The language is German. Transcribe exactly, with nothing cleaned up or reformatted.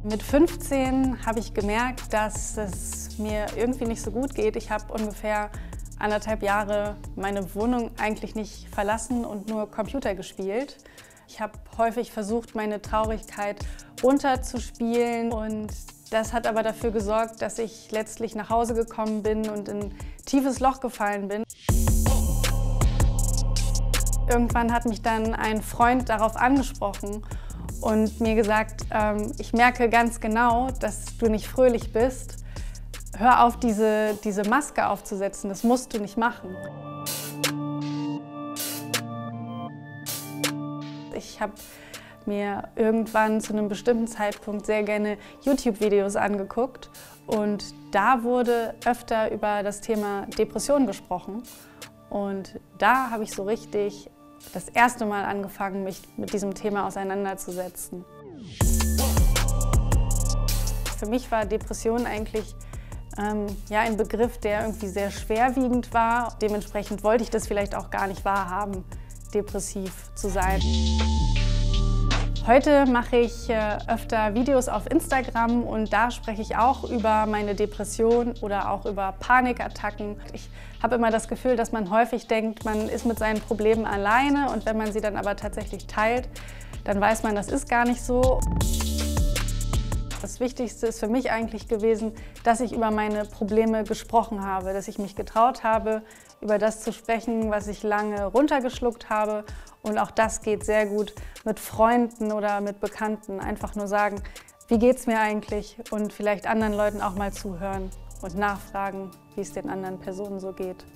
Mit fünfzehn habe ich gemerkt, dass es mir irgendwie nicht so gut geht. Ich habe ungefähr anderthalb Jahre meine Wohnung eigentlich nicht verlassen und nur Computer gespielt. Ich habe häufig versucht, meine Traurigkeit runterzuspielen, und das hat aber dafür gesorgt, dass ich letztlich nach Hause gekommen bin und in ein tiefes Loch gefallen bin. Irgendwann hat mich dann ein Freund darauf angesprochen und mir gesagt, ähm, ich merke ganz genau, dass du nicht fröhlich bist. Hör auf, diese, diese Maske aufzusetzen, das musst du nicht machen. Ich habe mir irgendwann zu einem bestimmten Zeitpunkt sehr gerne YouTube-Videos angeguckt, und da wurde öfter über das Thema Depression gesprochen. Und da habe ich so richtig das erste Mal angefangen, mich mit diesem Thema auseinanderzusetzen. Für mich war Depression eigentlich ähm, ja, ein Begriff, der irgendwie sehr schwerwiegend war. Dementsprechend wollte ich das vielleicht auch gar nicht wahrhaben, depressiv zu sein. Heute mache ich äh, öfter Videos auf Instagram, und da spreche ich auch über meine Depression oder auch über Panikattacken. Ich habe immer das Gefühl, dass man häufig denkt, man ist mit seinen Problemen alleine, und wenn man sie dann aber tatsächlich teilt, dann weiß man, das ist gar nicht so. Das Wichtigste ist für mich eigentlich gewesen, dass ich über meine Probleme gesprochen habe, dass ich mich getraut habe, über das zu sprechen, was ich lange runtergeschluckt habe. Und auch das geht sehr gut mit Freunden oder mit Bekannten. Einfach nur sagen, wie geht's mir eigentlich? Und vielleicht anderen Leuten auch mal zuhören und nachfragen, wie es den anderen Personen so geht.